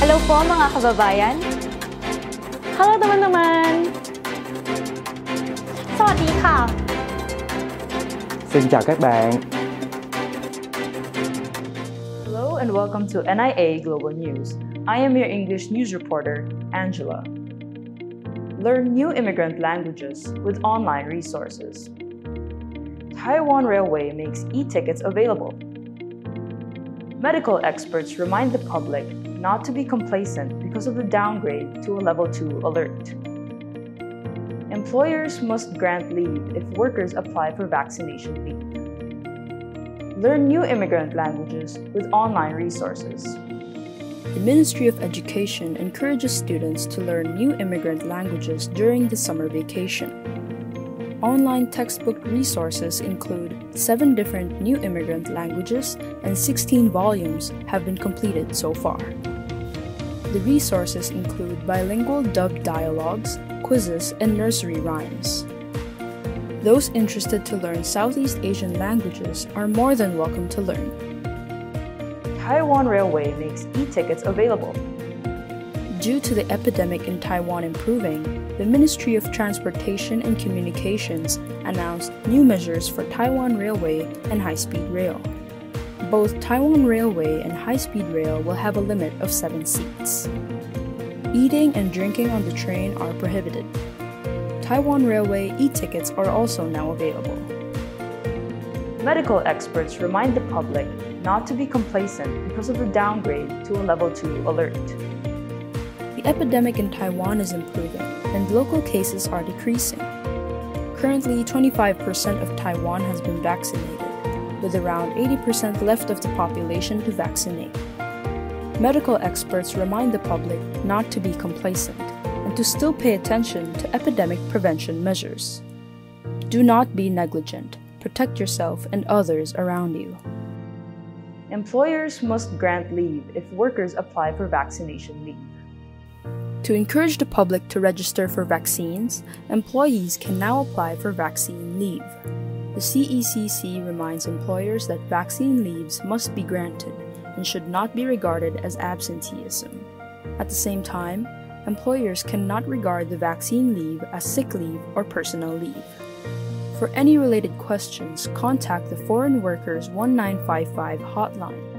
Hello po mga kababayan. Hello teman-teman. Sawadee. Xin chào các bạn. Hello and welcome to NIA Global News. I am your English news reporter, Angela. Learn new immigrant languages with online resources. Taiwan Railway makes e-tickets available. Medical experts remind the public not to be complacent because of the downgrade to a Level 2 alert. Employers must grant leave if workers apply for vaccination leave. Learn new immigrant languages with online resources. The Ministry of Education encourages students to learn new immigrant languages during the summer vacation. Online textbook resources include 7 different new immigrant languages and 16 volumes have been completed so far. The resources include bilingual dubbed dialogues, quizzes, and nursery rhymes. Those interested to learn Southeast Asian languages are more than welcome to learn. Taiwan Railway makes e-tickets available. Due to the epidemic in Taiwan improving, the Ministry of Transportation and Communications announced new measures for Taiwan Railway and high-speed rail. Both Taiwan Railway and high-speed rail will have a limit of 7 seats. Eating and drinking on the train are prohibited. Taiwan Railway e-tickets are also now available. Medical experts remind the public not to be complacent because of the downgrade to a Level 2 alert. The epidemic in Taiwan is improving, and local cases are decreasing. Currently, 25% of Taiwan has been vaccinated, with around 80% left of the population to vaccinate. Medical experts remind the public not to be complacent and to still pay attention to epidemic prevention measures. Do not be negligent. Protect yourself and others around you. Employers must grant leave if workers apply for vaccination leave. To encourage the public to register for vaccines, employees can now apply for vaccine leave. The CECC reminds employers that vaccine leaves must be granted and should not be regarded as absenteeism. At the same time, employers cannot regard the vaccine leave as sick leave or personal leave. For any related questions, contact the Foreign Workers 1955 hotline.